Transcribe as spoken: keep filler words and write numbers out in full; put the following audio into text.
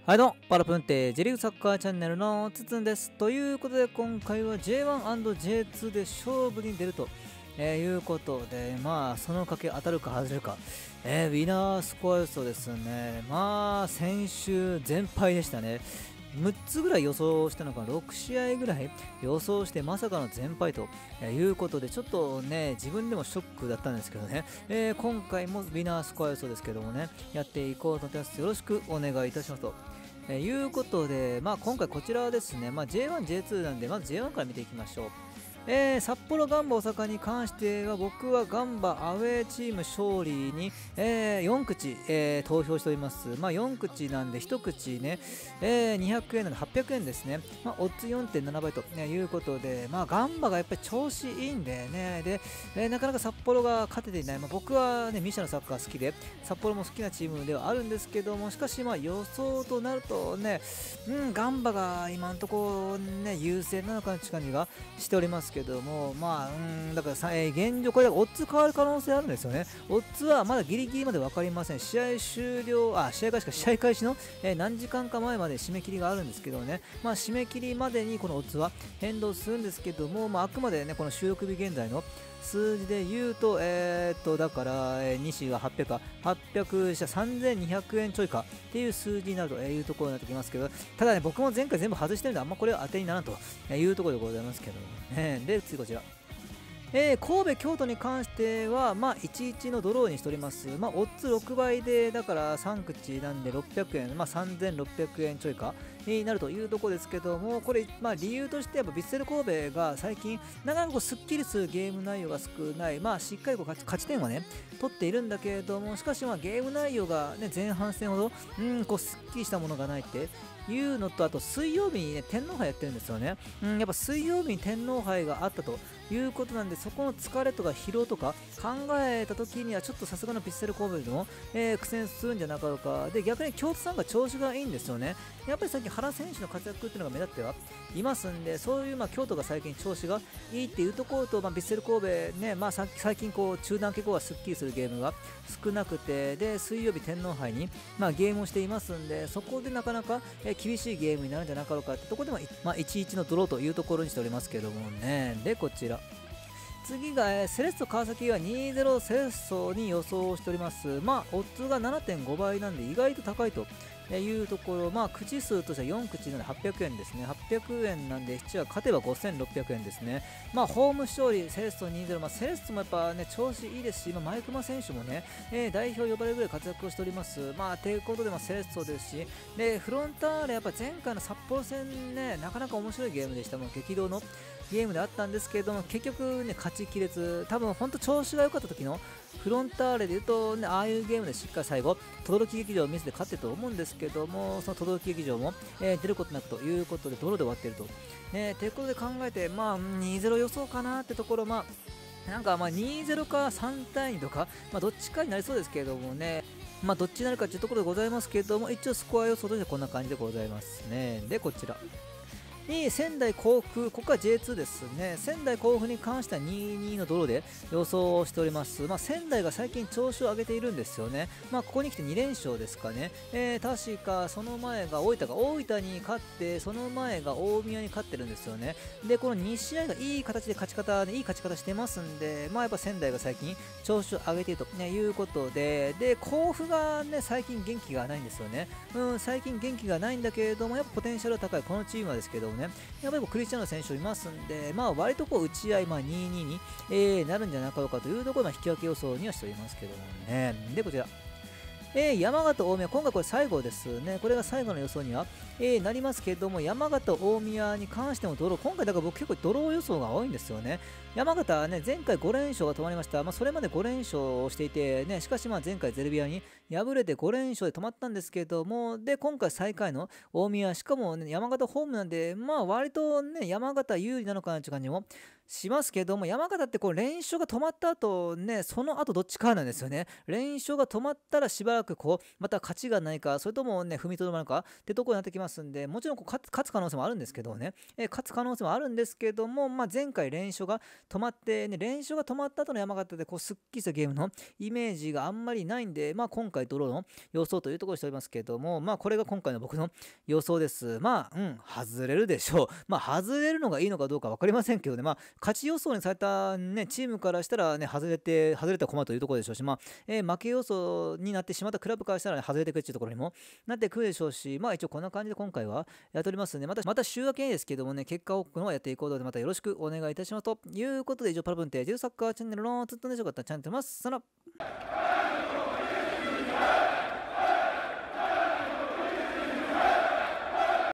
はいどうも、パラプンテ J リーグサッカーチャンネルのつつんです。ということで今回は ジェイワン&ジェイツー で勝負に出ると、えーいうことで、まあその賭け当たるか外れるか、えーウィナースコア予想ですね。まあ先週全敗でしたね。むっつぐらい予想したのかろくしあいぐらい予想してまさかの全敗ということでちょっとね自分でもショックだったんですけどね、えー今回もウィナースコア予想ですけどもねやっていこうと思います。よろしくお願いいたしますと、えーいうことで、まあ、今回こちらはですね、まあ、ジェイワン、ジェイツー なんでまず ジェイワン から見ていきましょう。えー札幌ガンバ大阪に関しては僕はガンバアウェーチーム勝利に、えーよん口、えー投票しております。まあ、よん口なんでいち口ね、えーにひゃくえんなんではっぴゃくえんですね。まあ、オッズ よんてんなな 倍と、ね、いうことで、まあ、ガンバがやっぱり調子いいんでね、で、えーなかなか札幌が勝てていない。まあ、僕はね、ミシャのサッカー好きで、札幌も好きなチームではあるんですけども、しかしまあ予想となるとね、うん、ガンバが今のところね、優勢なのかなという感じがしておりますけども、まあ、うん、だからさ、えー現状、これ、オッズ変わる可能性あるんですよね。オッズはまだギリギリまで分かりません。試合終了、あ、試合開始か、試合開始の、えー何時間か前まで締め切りがあるんですけどね、まあ、締め切りまでにこのオッズは変動するんですけども、まあ、あくまでね、この収録日現在の数字で言うと、えー、っと、だから、えー、西がはっぴゃくか、はっぴゃくじゃさんぜんにひゃくえんちょいかっていう数字になるというところになってきますけど、ただね、僕も前回全部外してるんで、あんまこれは当てにならんというところでございますけどね。で、次こちら。えー神戸、京都に関しては、まあ、いちいちのドローにしております。まあ、オッズろくばいで、だからさん口なんでろっぴゃくえん、まあ、さんぜんろっぴゃくえんちょいかになるというところですけども、これ、まあ、理由としては、ヴィッセル神戸が最近、なかなかこうすっきりするゲーム内容が少ない、まあ、しっかりこう勝ち勝ち点はね、取っているんだけれども、しかし、まあ、ゲーム内容が、ね、前半戦ほど、うん、こうすっきりしたものがないっていうのと、あと水曜日に、ね、天皇杯やってるんですよね。うん、やっぱ水曜日に天皇杯があったということなんで、そこの疲れとか疲労とか考えた時には、ちょっとさすがのヴィッセル神戸の、えー苦戦するんじゃなかろうか。で、逆に京都さんが調子がいいんですよね。やっぱり最近原選手の活躍っていうのが目立ってはいますんで、そういうまあ京都が最近調子がいいっていうところと、まあ、ヴィッセル神戸ね、まあ、さ最近こう中断傾向がすっきりするゲームが少なくて、で、水曜日天皇杯に、まあ、ゲームをしていますんで、そこでなかなか、えー厳しいゲームになるんじゃなかろうかってところでも、いまあ、いちいちのドローというところにしておりますけどもね。で、こちら。次が、えーセレッソ川崎はにたいゼロセレッソに予想しております。まあ、オッズがななてんごばいなんで意外と高いというところ、まあ、口数としてはよん口なのではっぴゃくえんですね。はっぴゃくえんなんで、ななは勝てばごせんろっぴゃくえんですね。まあ、ホーム勝利、セレッソにたいゼロ、まあ、セレッソもやっぱね、調子いいですし、まあ、前熊選手もね、えー代表呼ばれるぐらい活躍をしております。まあ、ということで、まあ、セレッソですし、で、フロンターレ、やっぱ前回の札幌戦ね、なかなか面白いゲームでした。もう激動のゲームであったんですけれども、結局ね、勝ちきれず、多分本当調子が良かった時のフロンターレで言うと、ね、ああいうゲームでしっかり最後、轟劇場を見せて勝ってると思うんですけども、その轟劇場も、えー出ることなくということで、泥で終わっていると。ね、ということで考えて、まあ、にたいゼロ予想かなってところ、まあ、なんかまあにたいゼロかさんたいにとか、まあ、どっちかになりそうですけれどもね、まあ、どっちになるかというところでございますけれども、一応スコア予想としてこんな感じでございますね。で、こちら。に仙台甲府、ここは ジェイツー ですね。仙台甲府に関してはにたいにのドローで予想をしております。まあ、仙台が最近調子を上げているんですよね。まあ、ここに来てに連勝ですかね。えー、確かその前が大分が大分に勝って、その前が大宮に勝ってるんですよね。で、このに試合がいい形で勝ち方で、いい勝ち方してますんで、まあ、やっぱ仙台が最近調子を上げていると、ね、いうことで、で、甲府がね、最近元気がないんですよね。うん、最近元気がないんだけれども、やっぱポテンシャルが高いこのチームはですけどもね、やっぱりこうクリスチャンノ選手いますんで、まあ割とこう打ち合い、まあ、にたいにに、えーなるんじゃなかろうかというところの引き分け予想にはしておりますけどもね。で、こちら。えー山形、大宮、今回これ最後ですね。これが最後の予想には、えーなりますけれども、山形、大宮に関してもドロー、今回だから僕結構ドロー予想が多いんですよね。山形はね、前回ご連勝が止まりました。まあ、それまでご連勝をしていて、ね、しかしまあ前回ゼルビアに敗れてご連勝で止まったんですけれども、で、今回最下位の大宮、しかもね、山形ホームなんで、まあ割とね、山形有利なのかなという感じもしますけども、山形ってこう連勝が止まった後ね、その後どっちかなんですよね。連勝が止まったらしばらくこう、また勝ちがないか、それともね、踏みとどまるかってところになってきます。 ますんで、もちろんこう勝つ勝つ可能性もあるんですけどね、えー勝つ可能性もあるんですけども、まあ、前回連勝が止まって、ね、連勝が止まった後の山形でこうすっきりしたゲームのイメージがあんまりないんで、まあ、今回ドローの予想というところにしておりますけども、まあ、これが今回の僕の予想です。まあ、うん、外れるでしょう。まあ、外れるのがいいのかどうか分かりませんけどね、まあ、勝ち予想にされた、ね、チームからしたら、ね、外れて、外れたら困るというところでしょうし、まあ、えー負け予想になってしまったクラブからしたら、ね、外れてくるというところにもなってくるでしょうし、まあ、一応こんな感じで今回はやっておりますので、また、また週明けにですけどもね、結果をやっていこうので、またよろしくお願いいたします。ということで、以上、パラブンテージサッカーチャンネルのずっとね、よかったチャンネルます。さよなら。